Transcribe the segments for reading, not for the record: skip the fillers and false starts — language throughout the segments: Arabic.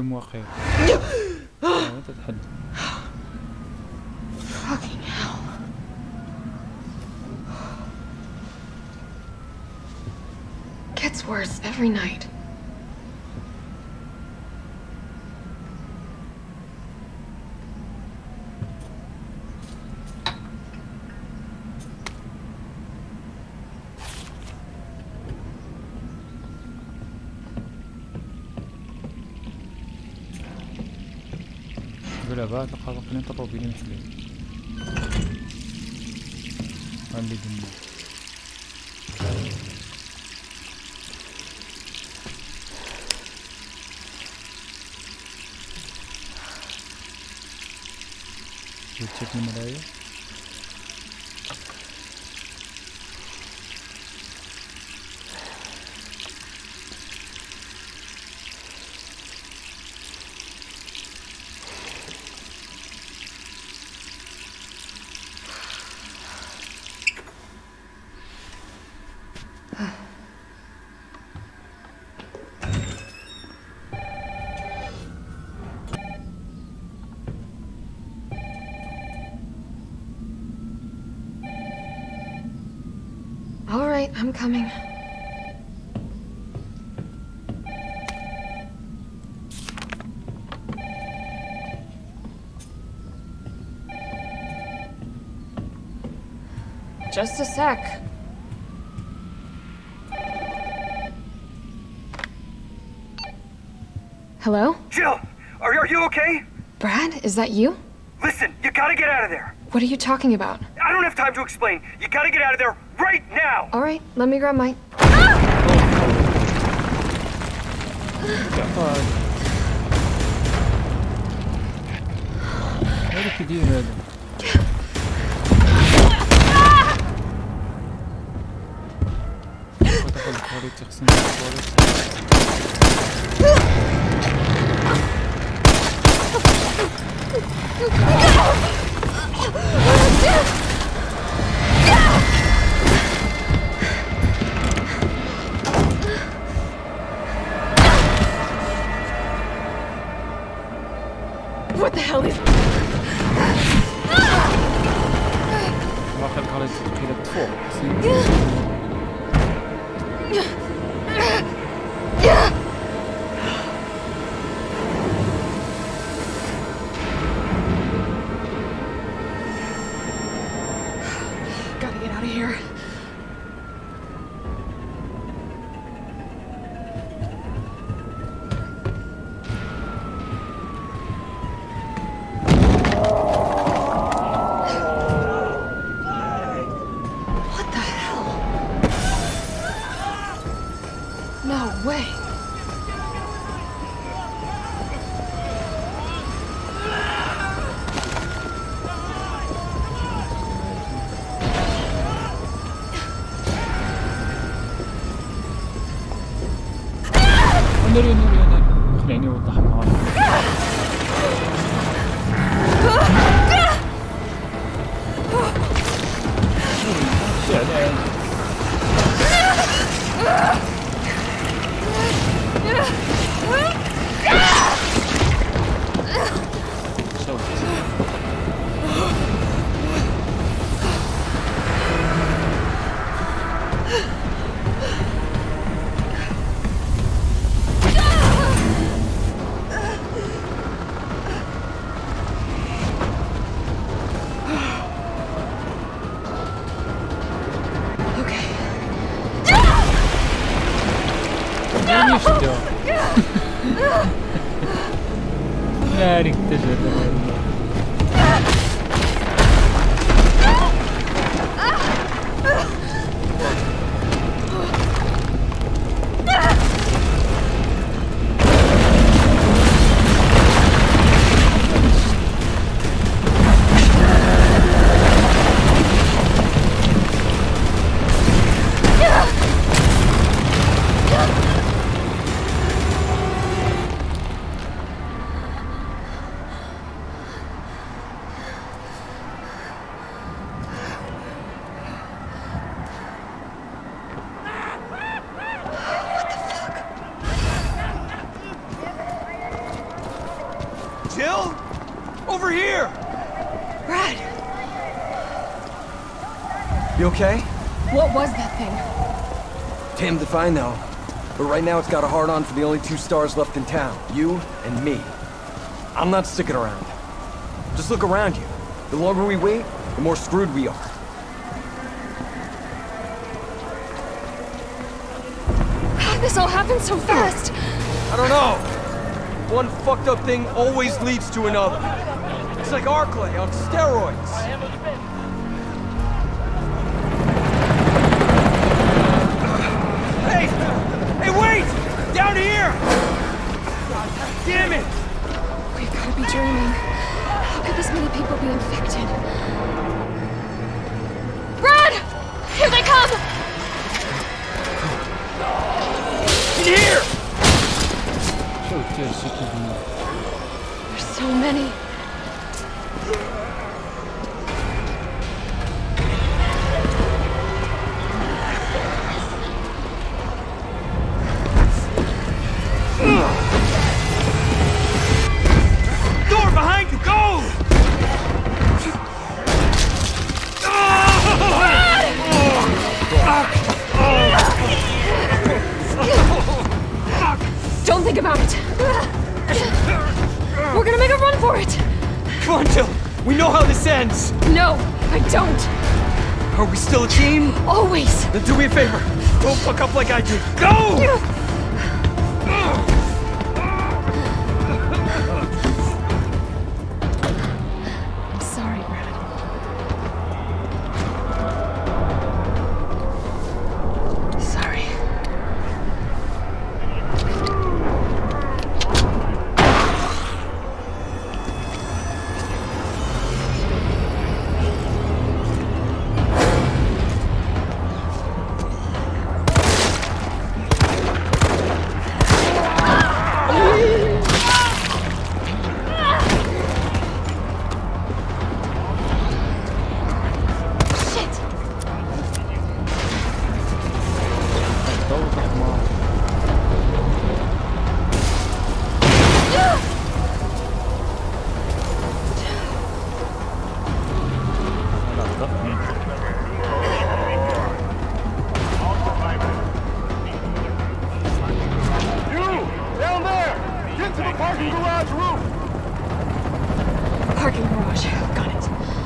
فيلم واقعي. لا تتحدى. Fucking hell. Gets worse every night. بلا بعد لقد قلنا طبوبين مثلي اللي قلنا تشوف المراية All right, I'm coming. Just a sec. Hello? Jill, are you okay? Brad, is that you? Listen, you gotta get out of there. What are you talking about? I don't have time to explain. You gotta get out of there right now. All right, let me grab my... مالك يدير هذا ودخل الخريطة خصني What the hell is... واخا الخريطة تقيلة فوق Gotta get out of here. What the hell? No way. نوري خليني اوضح النهار نارك تجربة Jill? Over here! Brad, You okay? what was that thing? Damned if I know. But right now it's got a hard-on for the only 2 stars left in town. You and me. I'm not sticking around. Just look around you. The longer we wait, the more screwed we are. How did this all happen so fast? I don't know. One fucked up thing always leads to another. It's like Arklay on steroids. Hey! Hey, wait! Down here! God damn it! We've got to be dreaming. How could this many people be infected? Brad! Here they come! In here! There's so many. Door behind you! Go! Don't think about it. We're gonna make a run for it. Come on, Jill. We know how this ends. No, I don't. Are we still a team? Always. Then do me a favor. Don't fuck up like I did. Go! I'm sorry, Brad. Sorry. Parking garage. Got it.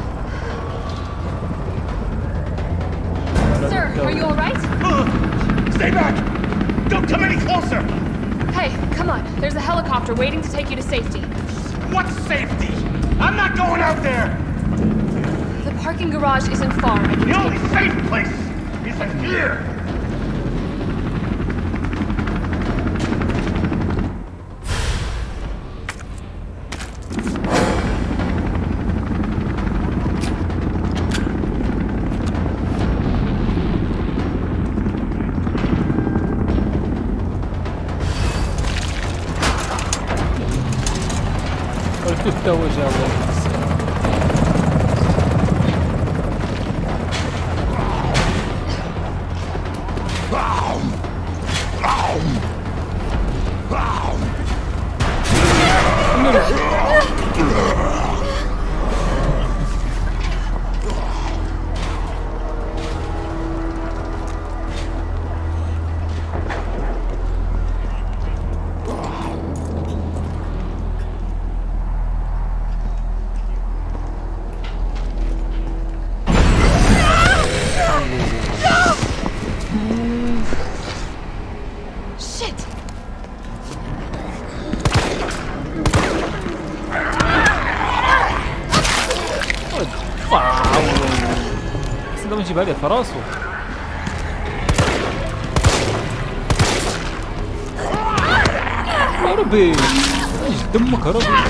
Sir, are you all right? Stay back! Don't come any closer! Hey, come on. There's a helicopter waiting to take you to safety. What safety? I'm not going out there! The parking garage isn't far. I can The only take safe place is in here! قلت التوجه الله. Shit! بس ده مش بالي في راسه. يا ربي ايش دمك يا ربي.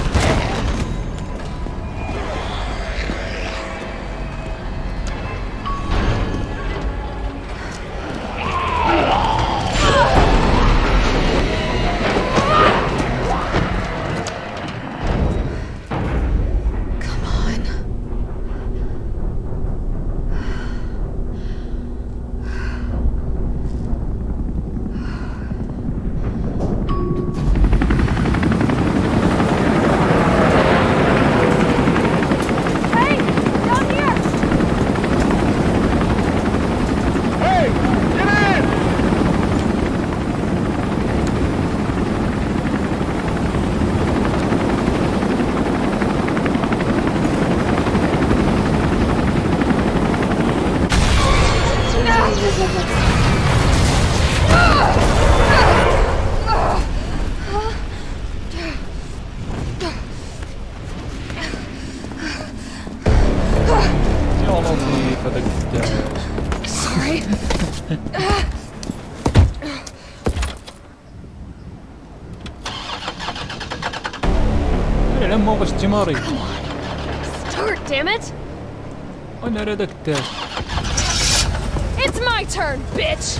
لما واش تماري Start, damn it! وانا راه داك التاج It's my turn, bitch!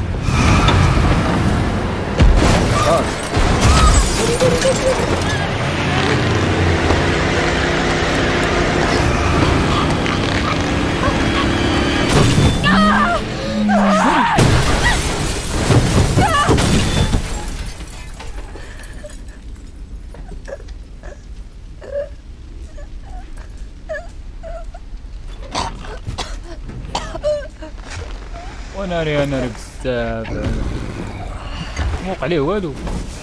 وانا انا بزاف موقع عليه والو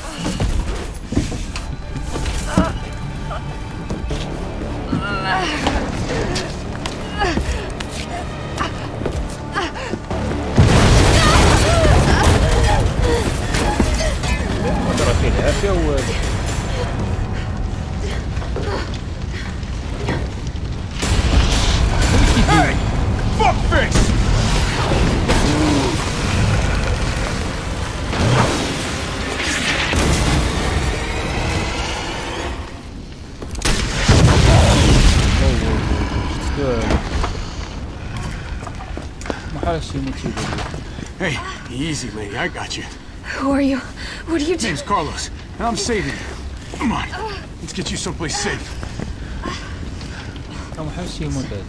ترى فيه العافيه والو Hey! Fuckface! ما حرش يموت شي Hey, easy, lady. I got you. Who are you? What are you doing? Name's Carlos, and I'm saving you. Come on, let's get you someplace safe. ما حرش يموت هذا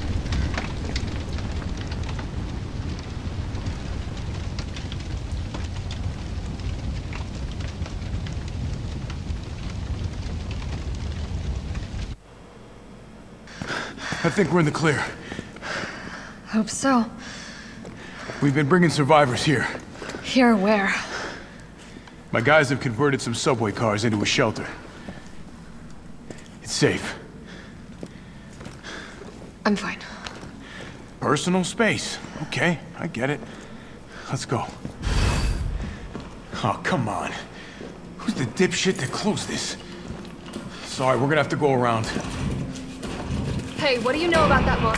I think we're in the clear. Hope so. We've been bringing survivors here. Here where? My guys have converted some subway cars into a shelter. It's safe. I'm fine. Personal space. Okay, I get it. Let's go. Oh, come on. Who's the dipshit that closed this? Sorry, we're gonna have to go around. Hey, what do you know about that monk?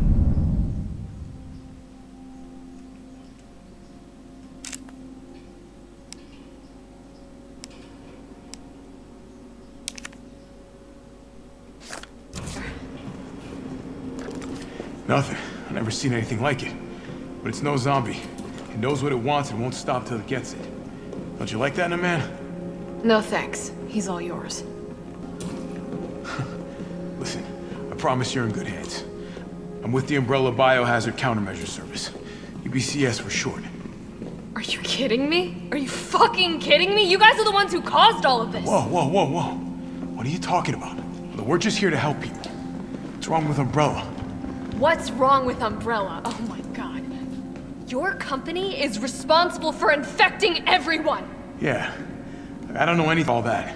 Nothing. I've never seen anything like it. But it's no zombie. It knows what it wants and won't stop till it gets it. Don't you like that in a man? No thanks. He's all yours. Listen, I promise you're in good hands. I'm with the Umbrella Biohazard Countermeasure Service. UBCS for short. Are you kidding me? Are you fucking kidding me? You guys are the ones who caused all of this! Whoa, whoa, whoa, whoa. What are you talking about? Look, we're just here to help people. What's wrong with Umbrella? What's wrong with Umbrella? Oh my god. Your company is responsible for infecting everyone! Yeah. I don't know anything all that.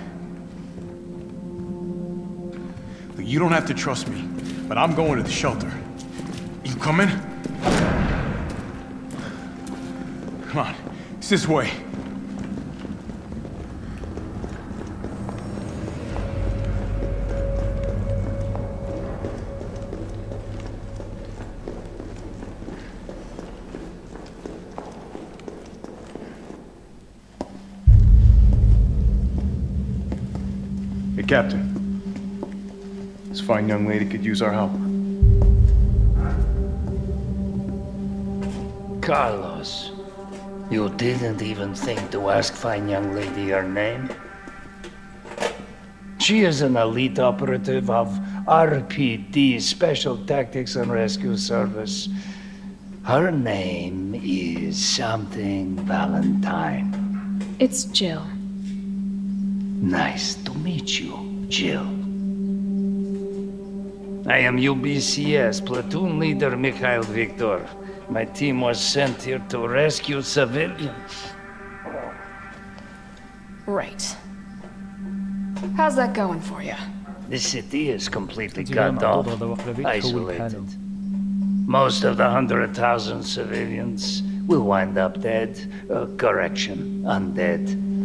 Look, you don't have to trust me, but I'm going to the shelter. You coming? Come on. It's this way. Hey, Captain. This fine young lady could use our help. Carlos, you didn't even think to ask fine young lady her name? She is an elite operative of RPD, Special Tactics and Rescue Service. Her name is something Valentine. It's Jill. Nice to meet you, Jill. I am UBCS Platoon Leader Mikhail Viktor. My team was sent here to rescue civilians. Right. How's that going for you? The city is completely تجي cut مع off, هذا واحدة بيت تحول isolated. بحالهم. Most of the 100,000 civilians will wind up dead. Correction, undead.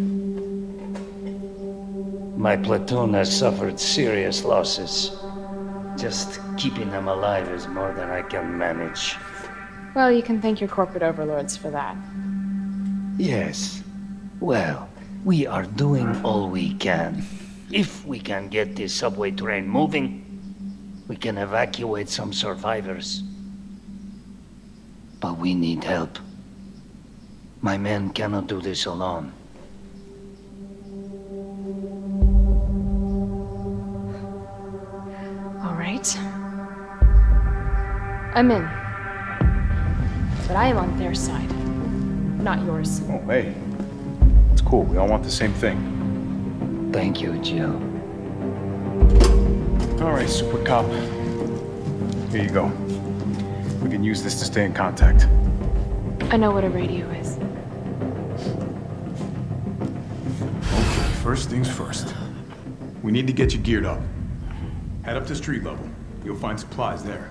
My platoon has suffered serious losses. Just keeping them alive is more than I can manage. Well, you can thank your corporate overlords for that. Yes. Well, we are doing all we can. If we can get this subway train moving, we can evacuate some survivors. But we need help. My men cannot do this alone. All right. I'm in. But I am on their side, not yours. Oh, hey. It's cool. We all want the same thing. Thank you, Jill. All right, Super Cop. Here you go. We can use this to stay in contact. I know what a radio is. Okay, first things first. We need to get you geared up. Head up to street level. You'll find supplies there.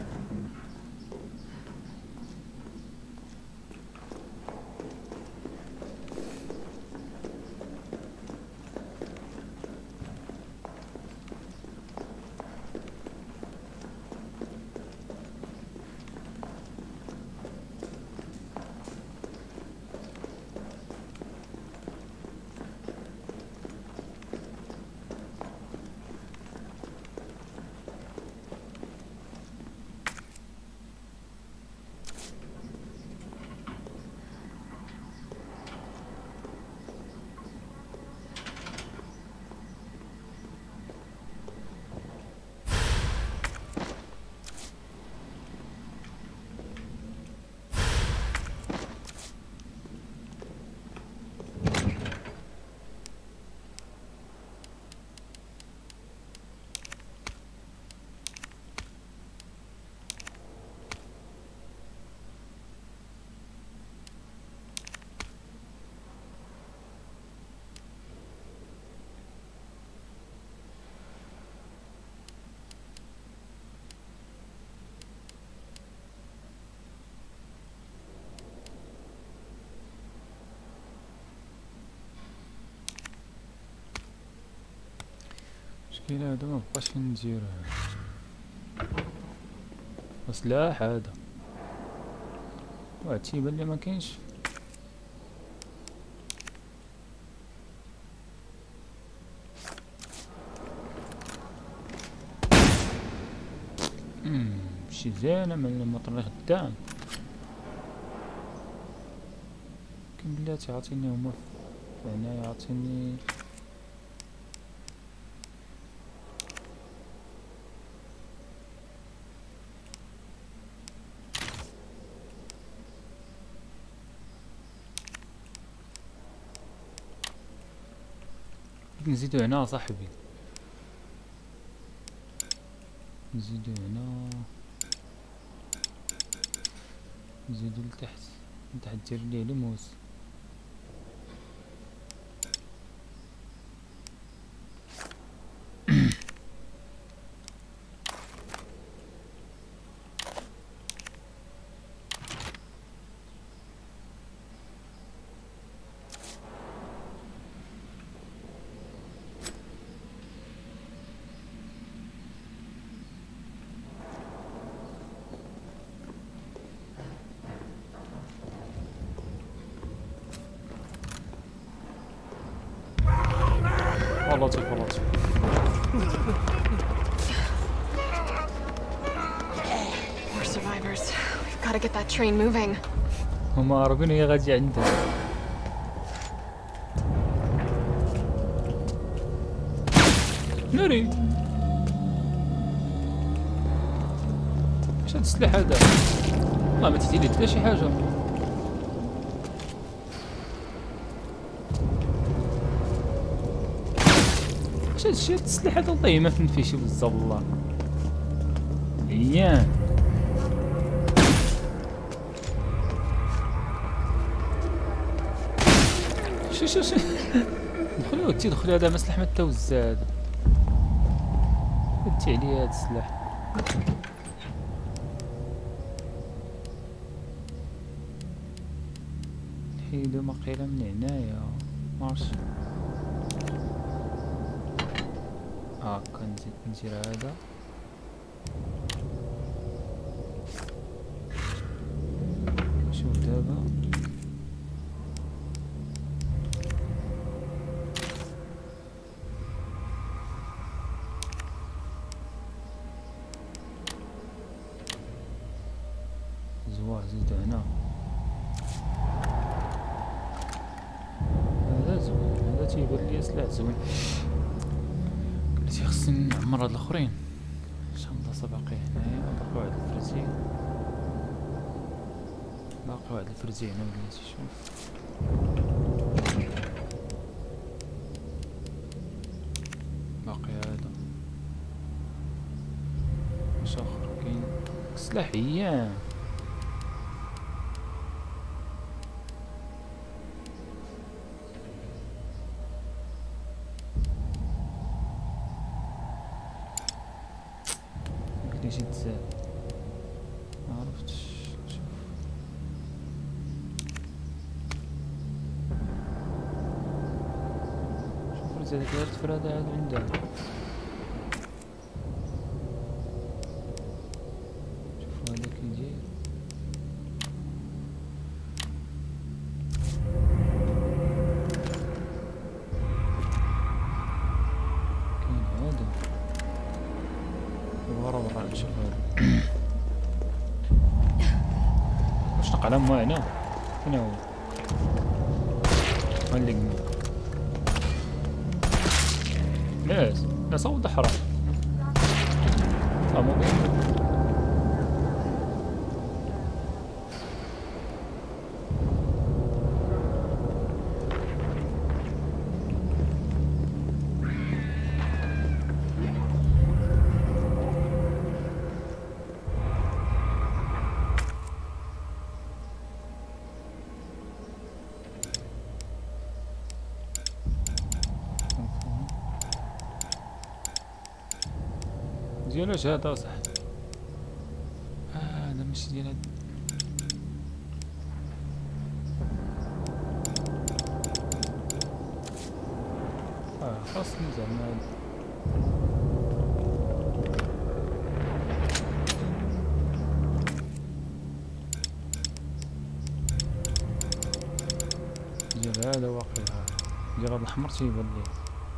المشكلة هذا مبقاش فين نديروه. سلاح هذا واحد تيبان لي مكاينش. شي زينة من المطر خدام. كان بلاتي عاطيني هما هنا يعطيني نزيدو هنا صاحبي، نزيدو هنا، نزيدو لتحت، لتحت دير ليه الموس. لطيف لطيف. More survivors. We've got to get that train moving. هما عارفين هي غادي عندها. ناري. اش هاد السلاح هذا؟ والله ما تهدي لي حتى شي حاجة. هادشي هاد السلاح هذا والله ما فهمت فيه شي بزاف والله. عيان. شو دخلوا تيدخل هذا ما سلاح ما توزع هذا. ردتي عليا هاد السلاح. نحيدو مقيلة من هنايا مارش. هاكا نزيد ندير هذا. شوف دابا ايوا زيدو هنا. هذا زوين، هذا تيبان لي سلاح زوين. قلتي خصني نعمر هاد الاخرين. شحال بلاصه باقي هنايا؟ باقي واحد الفرزي، باقي واحد الفرزي هنا بلاتي. شوف باقي هذا واش اخر كاين سلاح ايام. مكنيش يتزاد معرفتش. شوف شوف رزق دارت فرادة عاد عندها. شوفو هذا كيدير. كاين هذا ورا نشوف هذا. واش نقع على ما هنا؟ فين هو؟ اللي لا صوت حرام. مو بين ديالاش هذا صح. هذا ماشي ديال هاد. خاصني زعما ديال هذا واقع. ديال هاد الاحمر تيبان لي.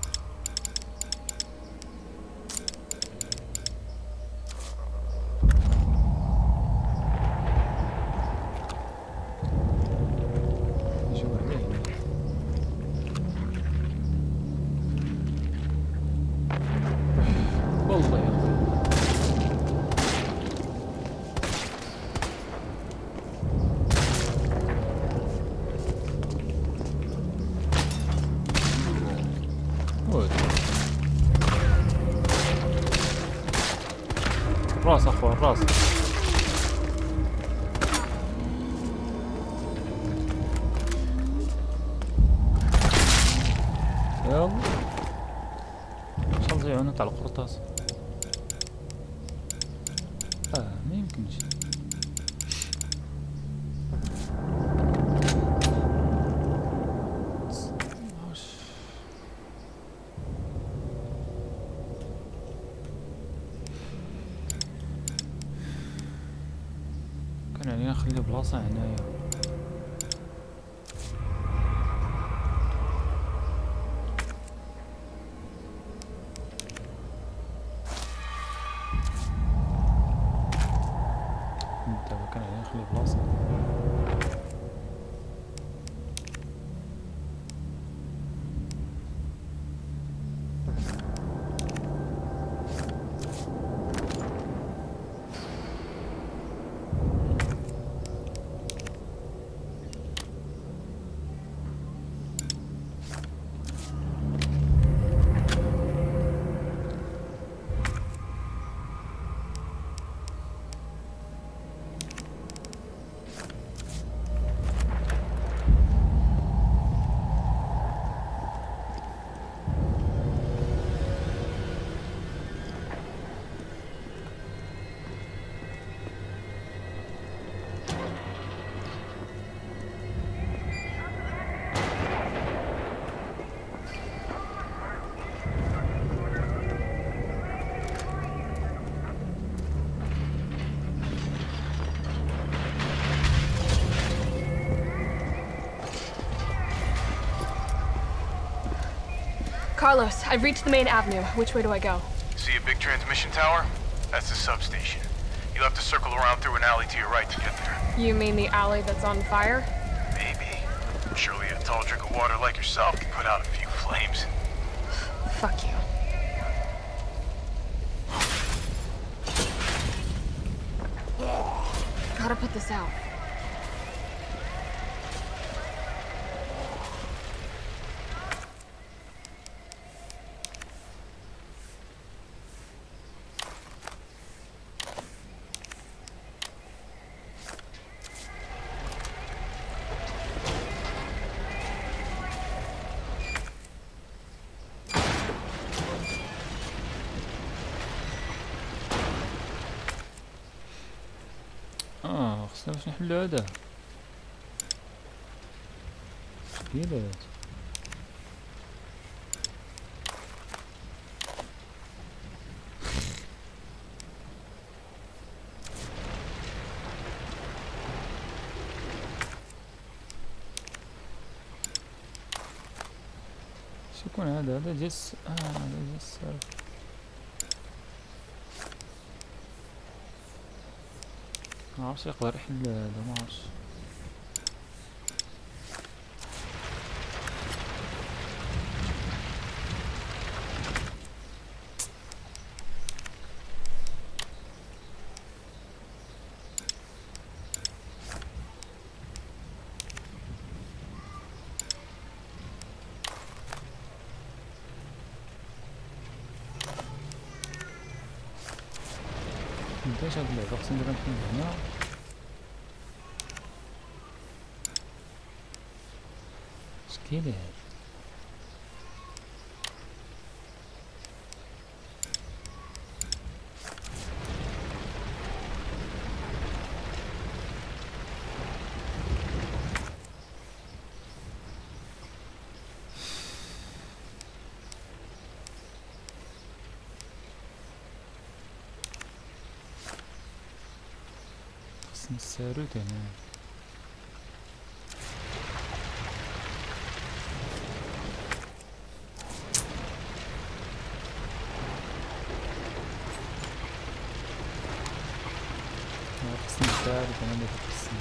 الراس اخوان الراس. يلا شحال ضيعونا تاع القرطاس. ما يمكنش. كان علينا نخلي بلاصة هنايا. كان علينا نخلي بلاصة. Carlos, I've reached the main avenue. Which way do I go? See a big transmission tower? That's the substation. You'll have to circle around through an alley to your right to get there. You mean the alley that's on fire? Maybe. Surely a tall drink of water like yourself can put out a few flames. Fuck you. Gotta put this out. خصنا باش نحلو هذا مشكلات. شكون هذا ديال هذا ديال الصرف. معرفش يقدر يحل هذا، معرفش. مبداش هاد اللعبة، خصني نديرها من هنا. مشكلة هاد. نساروت هنا. خصني نساروت هنا اللي خصني.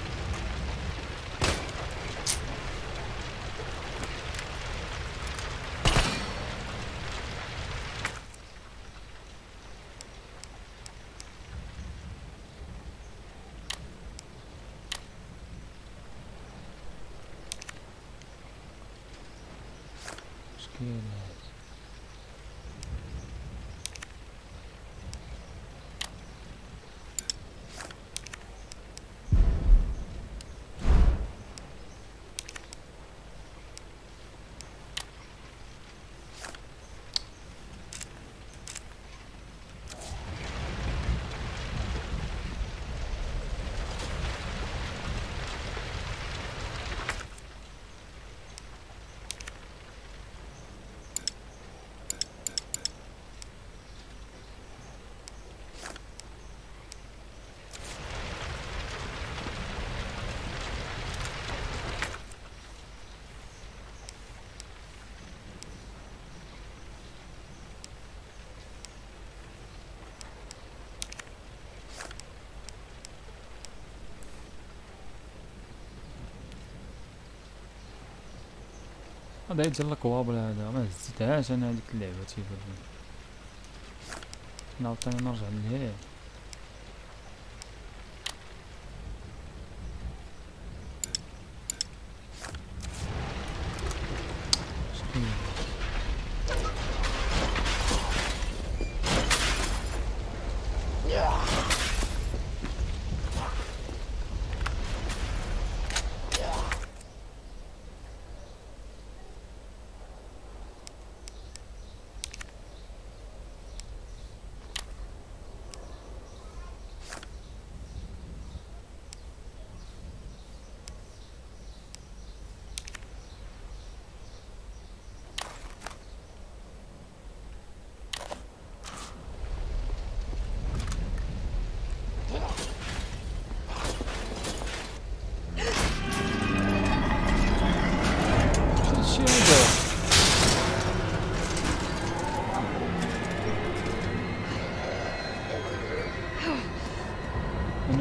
هذا يجي لك وابل، هذا ما هزيتهاش انا هذيك اللعبة تيبان. نعاوتاني نرجع لهيه.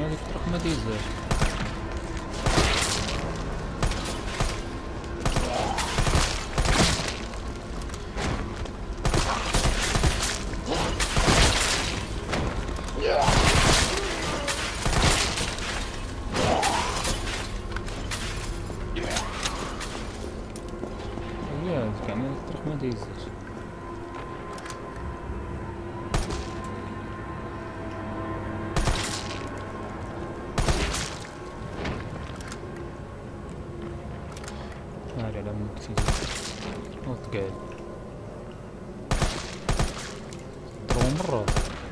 هذيك الطرق ما دايزاش. يعني الطرق ما دايزاش. هاري على مكتي وتقعد ضربو مرة.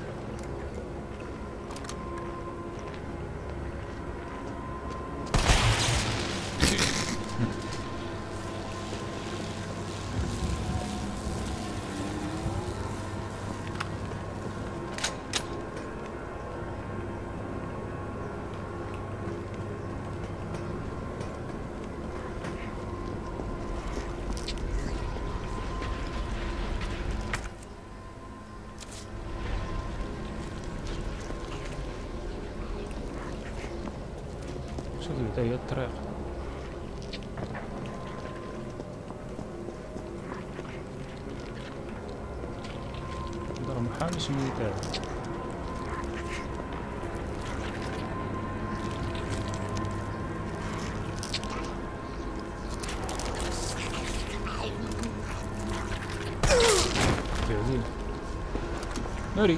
شوف هي الطريق. نقدر محالش نميتها. جميل. نوري.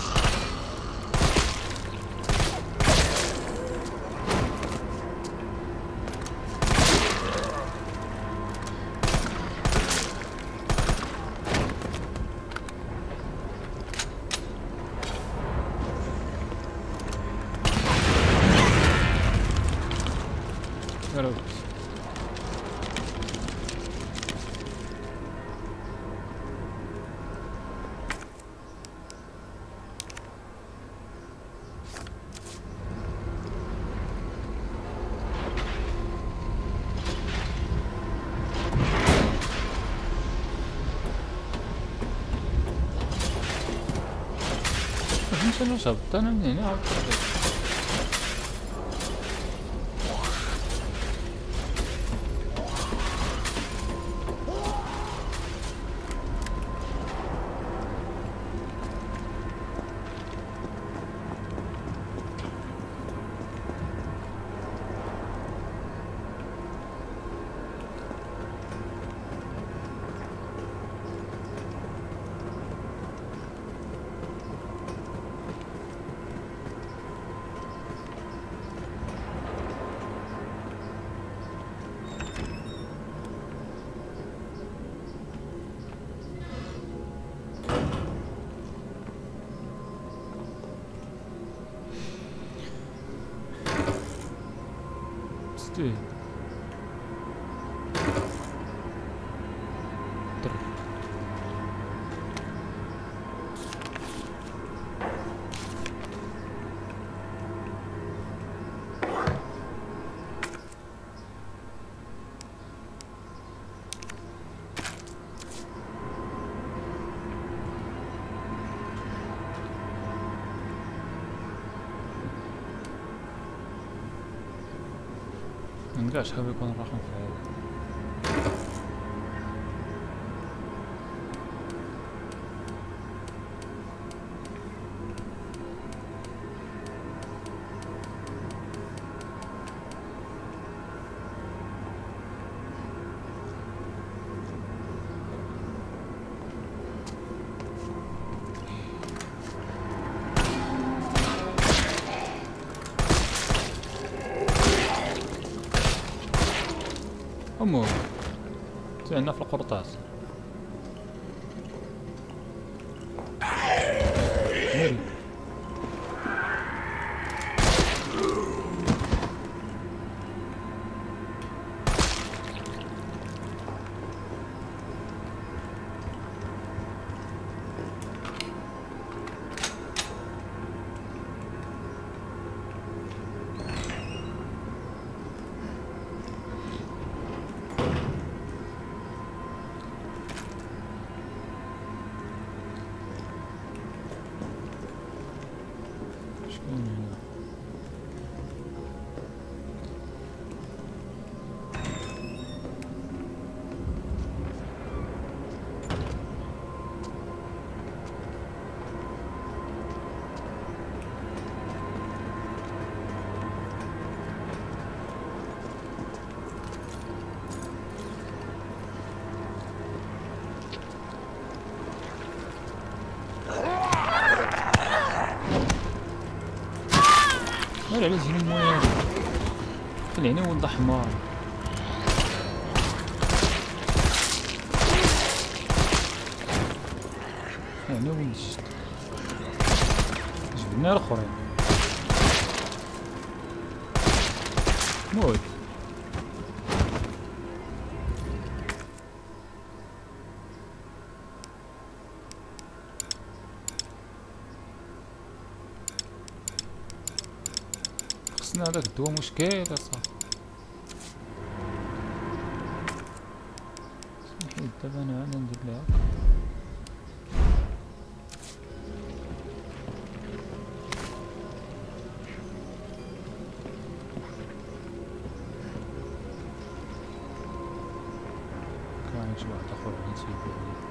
شنو شبط انا من هنا عاود ستي منلقاش حاب يكون الرقم في هذا. أمور عندنا في القرطاس. شكون هنا؟ ولا علاش جيني المهم خليني ولد حمار. يعني ولد الشت جبنا الاخرين موت. خصنا هداك الدواء مشكل اصاحبي. سمحي دابا انا ندير لها كاين شي واحد اخر غادي تيبان لي.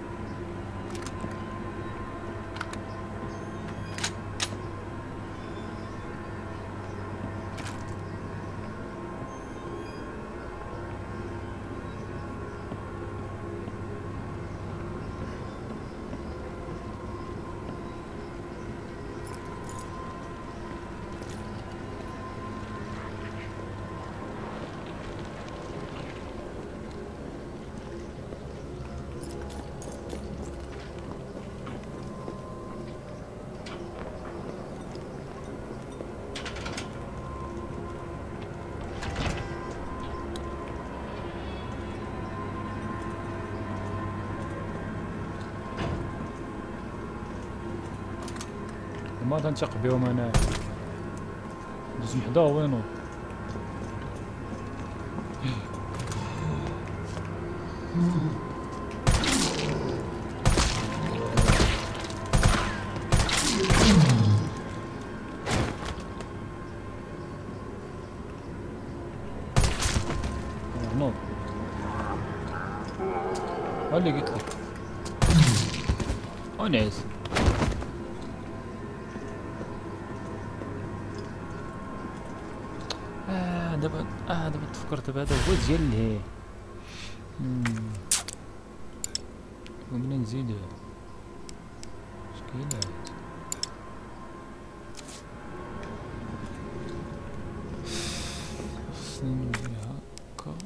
ما تنثق بهم انا دوز حدا وينو نوض اللي قلت لك ونعس. دابا تفكرت بهذا هو ديال الهي. ومنين نزيد مشكلات. خصني نجي هكا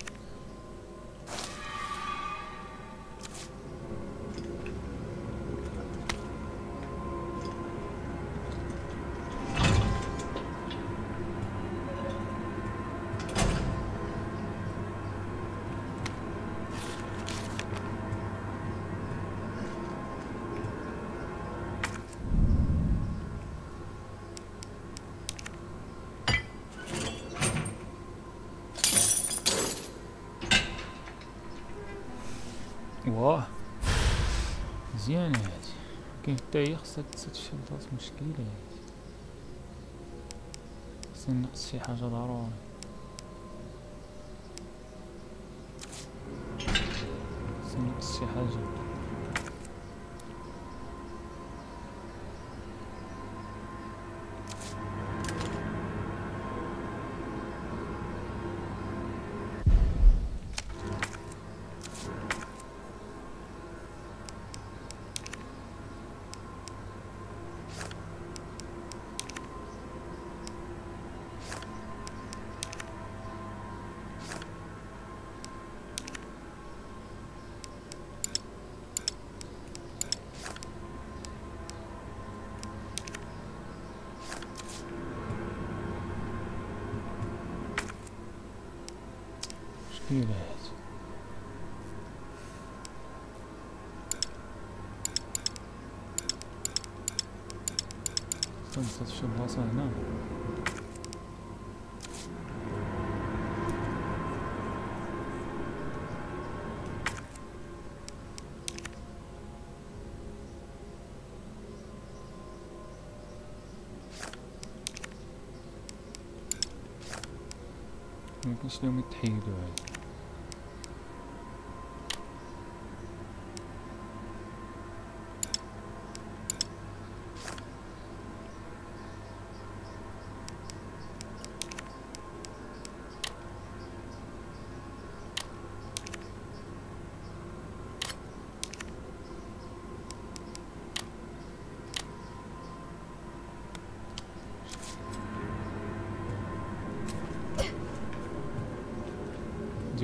واه مزيانة هادي. كاين حتى هي خصها تسد شي بلاص مشكلة هادي. خصني نقص شي حاجة ضروري. خصني نقص شي حاجة. مشكلة هادي. خصنا نصاد شي بلاصة هنا. ميمكنش ليهم يتحيدو هادي.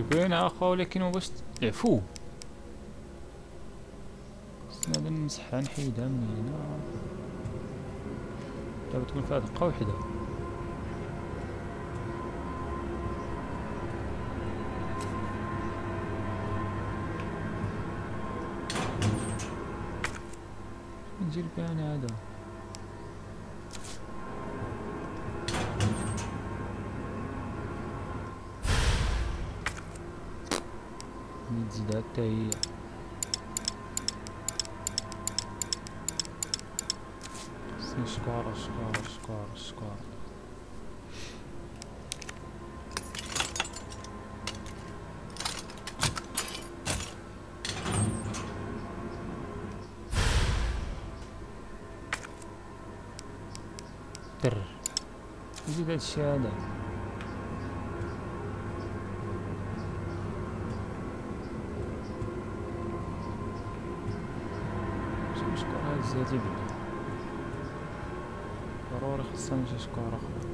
باين اخا ولكن هو باش عفو. خصنا هذا نمسحها نحيدها من هنا. دابا تكون فيها دقة وحدة. ندير بها انا هذا. نزيدها حتى هي. خصني شكارة شكارة شكارة شكارة. نزيد هادشي هذا. شكون هاد الزيادة بدا ضروري خصنا نمشي شكارة أخرى.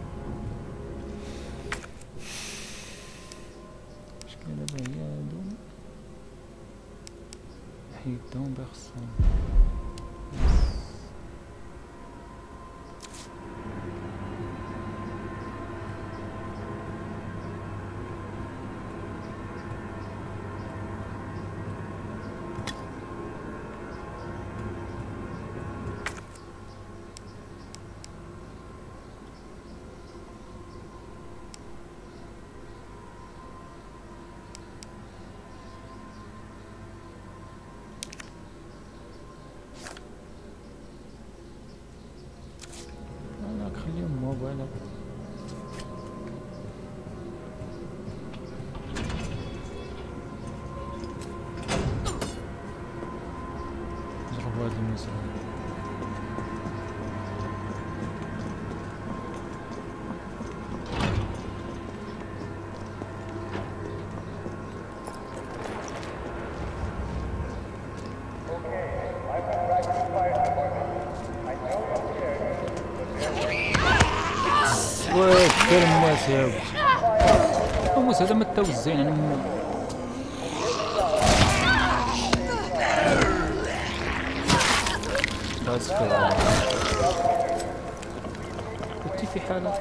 المشكلة دابا هي هادو نحيدهم بخصهم. خليهم موبايلات. نجربو هاد المسألة. كاين المواس هاو المواس هذا متوزين انا بس كنتي في حالة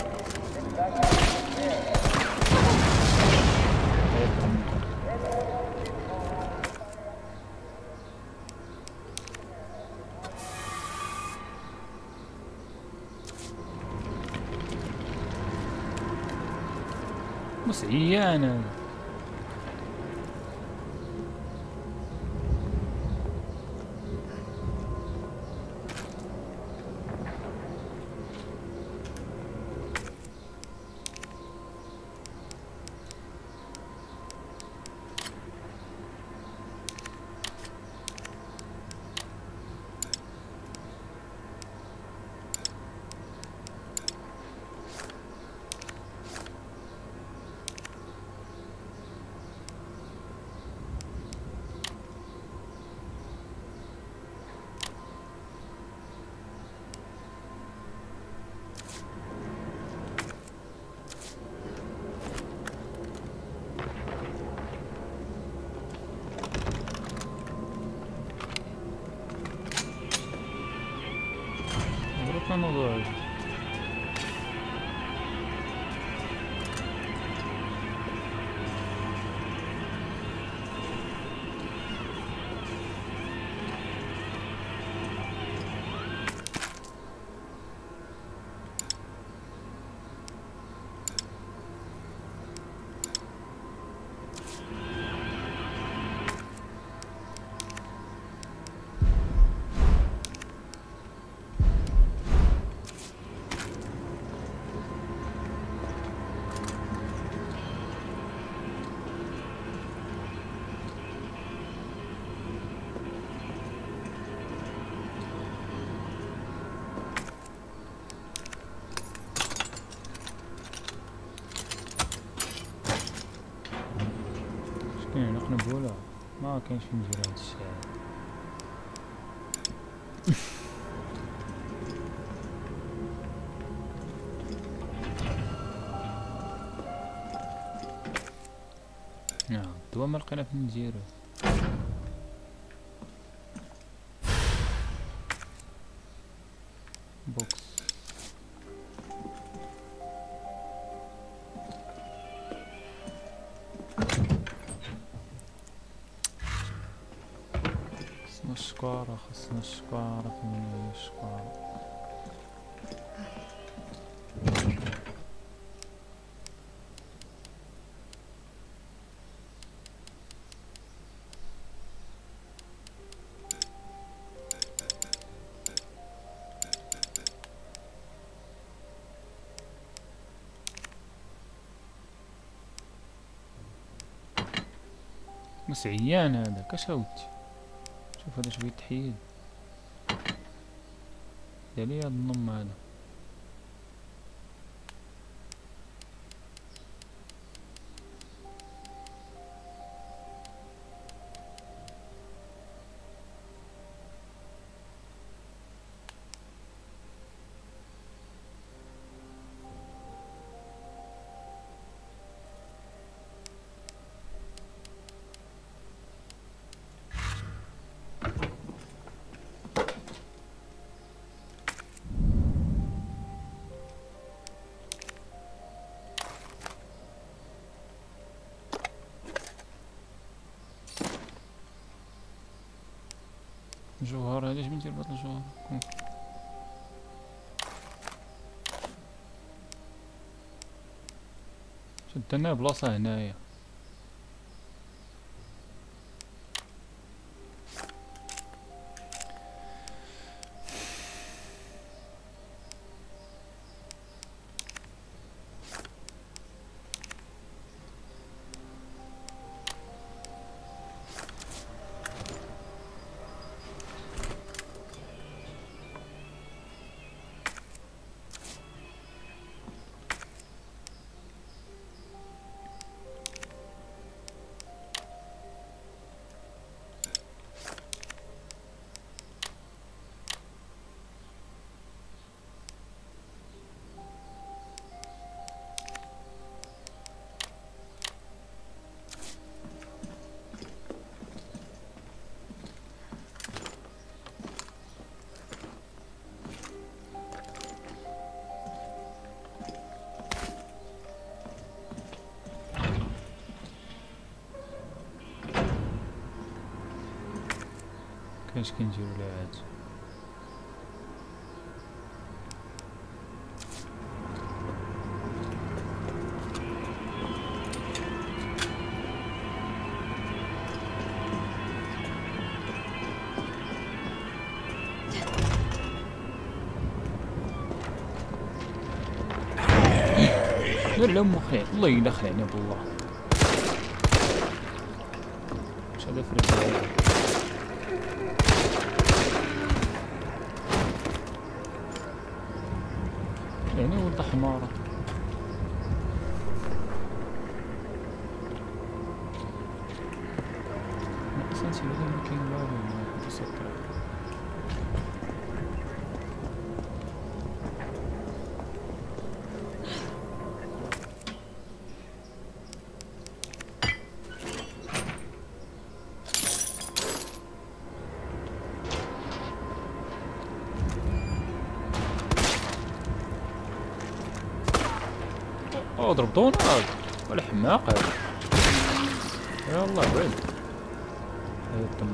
مسعيانة. الموضوع شكون نقنبولا ما كاينش فين ندير هاد الشيء هذا. الدواء ما لقينا فين نديرو. بوكس خصنا الشكارة، خصنا الشكارة، فين هي الشكارة؟ بس عيان هذاك، اش هاوتي؟ شوف هذا شوية تحيد دالي هاد النم هذا. جوهر، علاش بندير بهاد الجوهر؟ شد لنا بلاصة هنايا. كاينش كنديرو لها هاد. لا مخي الله يلا خلعني بالله. واش هذا فرد يعني ولد حمارة. ناقصين شي بلا ما كاين والو هنا في السطر. ضربتونا ولا حماق هذا. يلا بعد هاي الطم.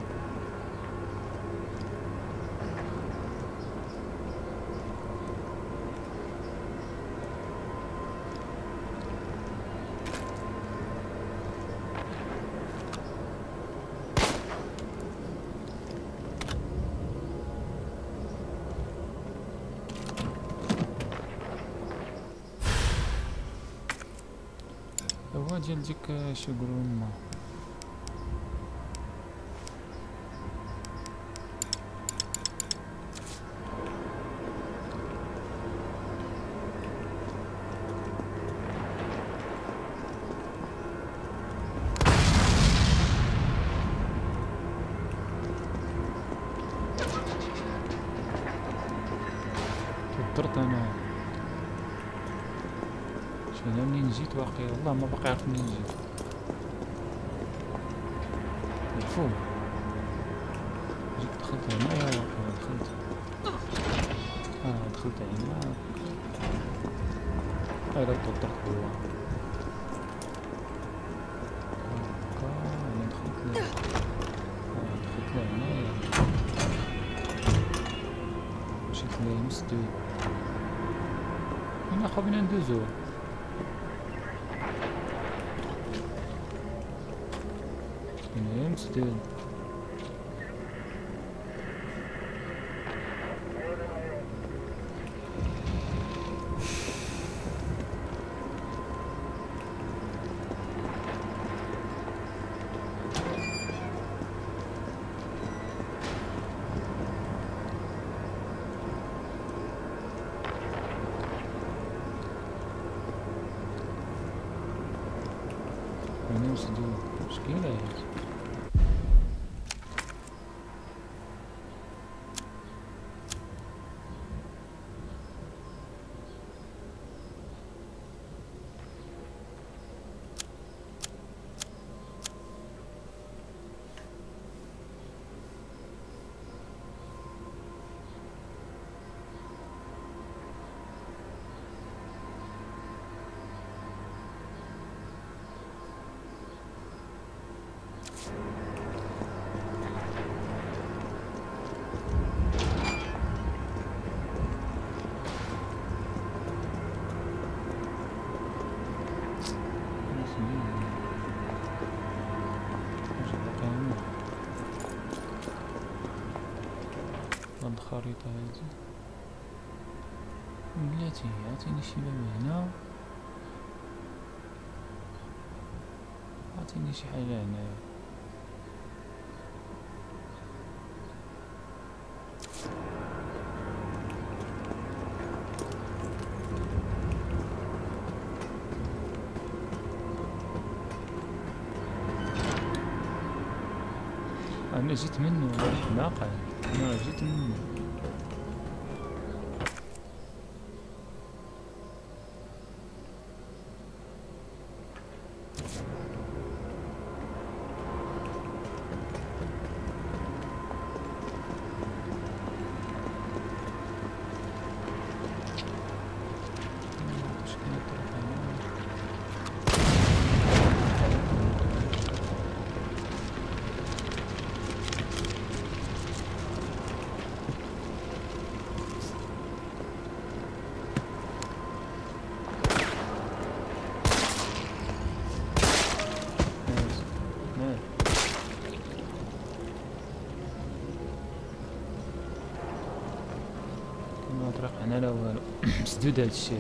هو ديال ديك اش يقولوا لنا توترت انا. انا منين جيت واقيلا والله ما باقي عارف منين جيت. مقفول. جيت دخلت هنايا ولا دخلت؟ دخلت هنا. لا توترت جوا. هاكا انا دخلت له. دخلت له هنايا. مشيت ليه مسدود. هنا خبينا ندوزو. هنا مسدود. مسدود مشكلة هيك. الخريطة هذه بلاتي عطيني شي باب هنا، عطيني شي حاجة هنايا. أنا جيت منه ناقع، أنا جيت منه. أنا لا والو مسدود هاد الشارع.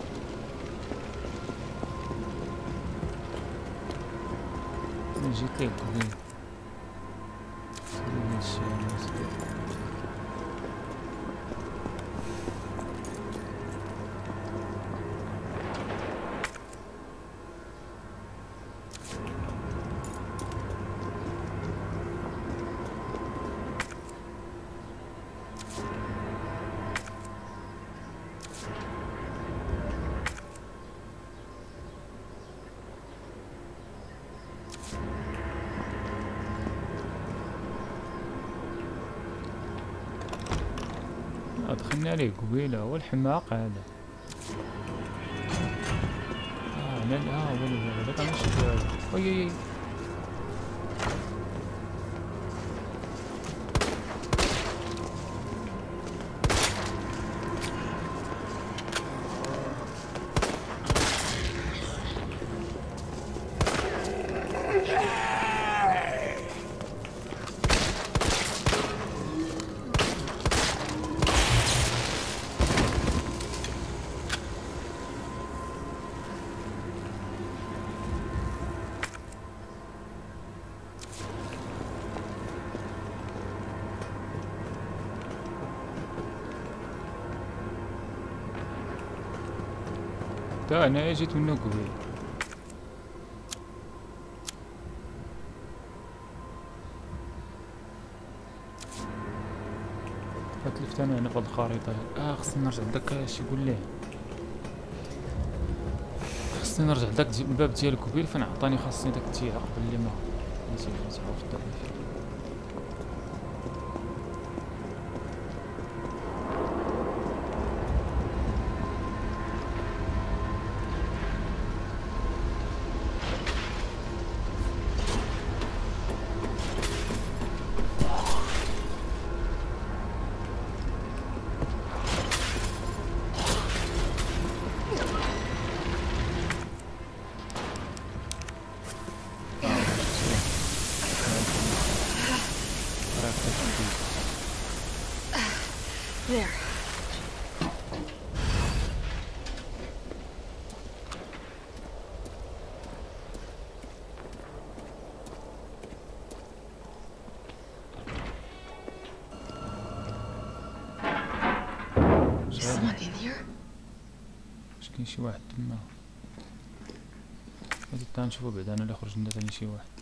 أنا جيت ليه قبيل مسدود هاد الشارع مسدود. دخلنا عليه قبيله، هو الحماق هذا. انا ولا هذاك انا شفت. وي تا انا جيت منه قبيل. تلفت انا هنا في الخريطة. خصني نرجع لداك اش يقول ليه، خصني نرجع لداك الباب ديال قبيل فين عطاني خاصني داك التيعق باللي ما نسيت نصحى في الطريق. There. Is someone in here? واش كاين شي واحد تما؟ غادي حتى نشوفو بعدا انا اللي خرج لنا تاني شي واحد.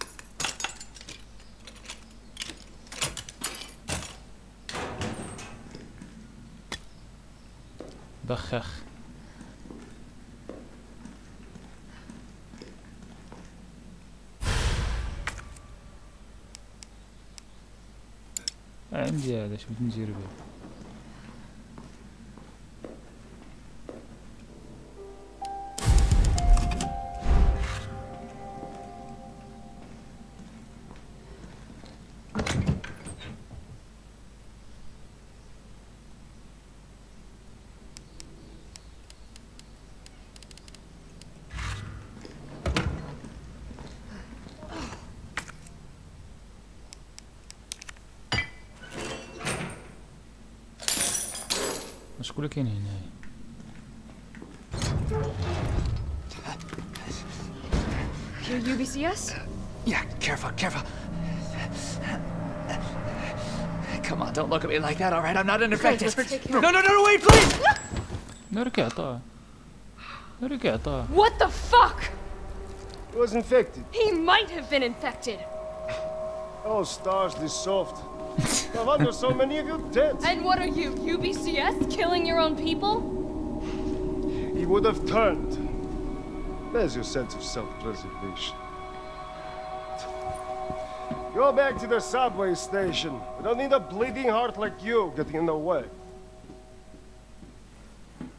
بخخ. عندي هذا اش بغيت ندير به. شكون اللي كاين هنايا؟ You're UBCS? Yeah, careful. Come on, don't look at me like that, alright? I'm not an infected. No, wait, please! نركع عطاه. نركع عطاه. What the fuck? He was infected. He might have been infected. Oh, stars, this soft. No wonder so many of you dead. And what are you, UBCS? Killing your own people? He would have turned. There's your sense of self-preservation. Go back to the subway station. We don't need a bleeding heart like you getting in the way.